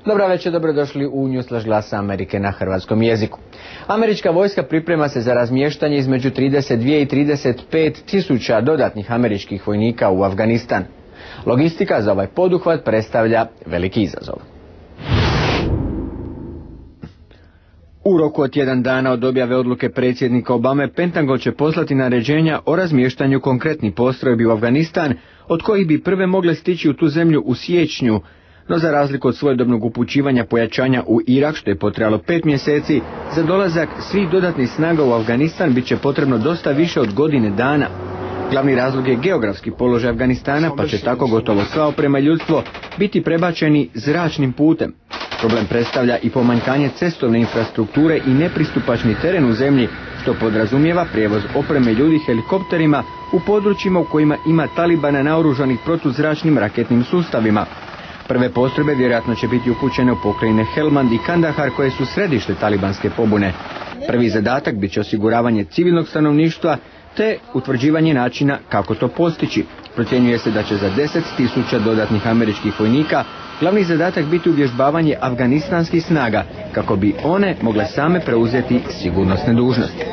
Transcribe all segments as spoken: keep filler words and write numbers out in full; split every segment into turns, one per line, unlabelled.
Dobra večer, dobrodošli u Newsflash Glasa Amerike na hrvatskom jeziku. Američka vojska priprema se za razmještanje između trideset dvije i trideset pet tisuća dodatnih američkih vojnika u Afganistan. Logistika za ovaj poduhvat predstavlja veliki izazov. U roku od tjedan dana od objave odluke predsjednika Obame, Pentagon će poslati naređenja o razmještanju konkretnih postrojbi u Afganistan, od kojih bi prve mogle stići u tu zemlju u siječnju, no za razliku od svojedobnog upućivanja pojačanja u Irak, što je potrajalo pet mjeseci, za dolazak svih dodatnih snaga u Afganistan bit će potrebno dosta više od godine dana. Glavni razlog je geografski položaj Afganistana, pa će tako gotovo sva oprema i ljudstvo biti prebačeni zračnim putem. Problem predstavlja i pomanjkanje cestovne infrastrukture i nepristupačni teren u zemlji, što podrazumijeva prijevoz opreme ljudi helikopterima u područjima u kojima ima Talibana naoružanih protuzračnim raketnim sustavima. Prve postrojbe vjerojatno će biti upućene u pokrajine Helmand i Kandahar, koje su središte talibanske pobune. Prvi zadatak bit će osiguravanje civilnog stanovništva te utvrđivanje načina kako to postići. Procjenjuje se da će za deset tisuća dodatnih američkih vojnika glavni zadatak biti uvježbavanje afganistanskih snaga, kako bi one mogle same preuzeti sigurnosne dužnosti.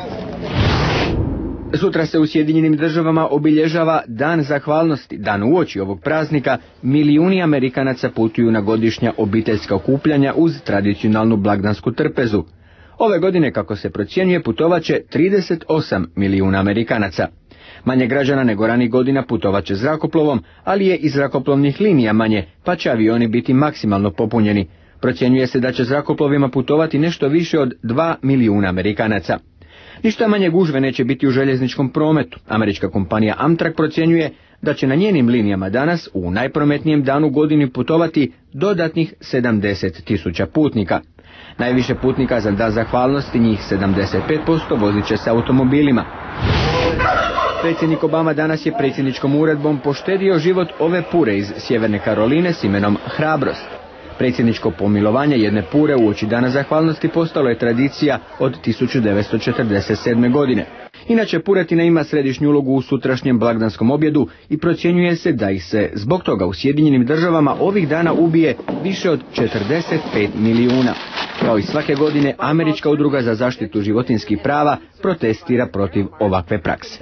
Sutra se u Sjedinjenim Državama obilježava Dan zahvalnosti. Dan uoči ovog praznika milijuni Amerikanaca putuju na godišnja obiteljska okupljanja uz tradicionalnu blagdansku trpezu. Ove godine, kako se procjenjuje, putovat će trideset osam milijuna Amerikanaca. Manje građana nego ranih godina putovat će zrakoplovom, ali je i zrakoplovnih linija manje, pa će avioni biti maksimalno popunjeni. Procjenjuje se da će zrakoplovima putovati nešto više od dva milijuna Amerikanaca. Ništa manje gužve neće biti u željezničkom prometu. Američka kompanija Amtrak procjenjuje da će na njenim linijama danas u najprometnijem danu godini putovati dodatnih sedamdeset tisuća putnika. Najviše putnika za Dan zahvalnosti, njih sedamdeset pet posto, vozit će se automobilima. Predsjednik Obama danas je predsjedničkom uredbom poštedio život ove pure iz Sjeverne Karoline s imenom Hrabrost. Predsjedničko pomilovanje jedne pure uoči Dana zahvalnosti postalo je tradicija od tisuću devetsto četrdeset sedme. godine. Inače, puretina ima središnju ulogu u sutrašnjem blagdanskom objedu i procjenjuje se da ih se zbog toga u Sjedinjenim Državama ovih dana ubije više od četrdeset pet milijuna. Kao i svake godine, Američka udruga za zaštitu životinjskih prava protestira protiv ovakve prakse.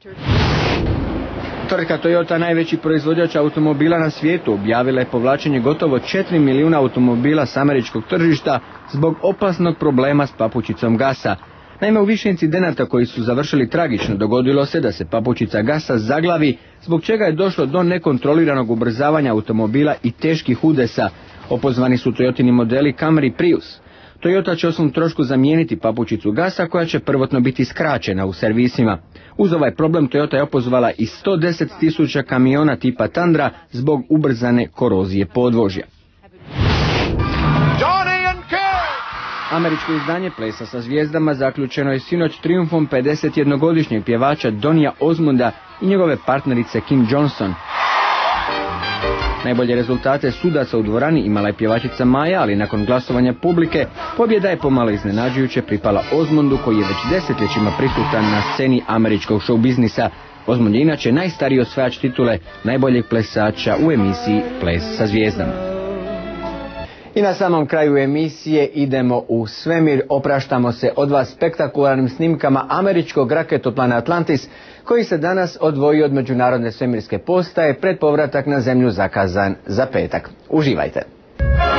Tvrtka Toyota, najveći proizvođač automobila na svijetu, objavila je povlačenje gotovo četiri milijuna automobila s američkog tržišta zbog opasnog problema s papučicom gasa. Naime, u više incidenata koji su završili tragično dogodilo se da se papučica gasa zaglavi, zbog čega je došlo do nekontroliranog ubrzavanja automobila i teških udesa. Opozvani su Toyotini modeli Camry i Prius. Toyota će o svom trošku zamijeniti papučicu gasa, koja će prvotno biti skraćena u servisima. Uz ovaj problem Toyota je opozvala i sto deset tisuća kamiona tipa Tundra zbog ubrzane korozije podvožja. Američko izdanje Plesa sa zvijezdama zaključeno je sinoć trijumfom pedesetjednogodišnjeg pjevača Donija Osmonda i njegove partnerice Kim Johnson. Najbolje rezultate sudaca u dvorani imala je pjevačica Maja, ali nakon glasovanja publike pobjeda je pomalo iznenađujuće pripala Osmondu, koji je već desetljećima prisutan na sceni američkog show biznisa. Osmond je inače najstariji osvajač titule najboljeg plesača u emisiji Ples sa zvijezdama. I na samom kraju emisije idemo u svemir. Opraštamo se od vas spektakularnim snimkama američkog raketoplana Atlantis, koji se danas odvojio od Međunarodne svemirske postaje pred povratak na zemlju zakazan za petak. Uživajte!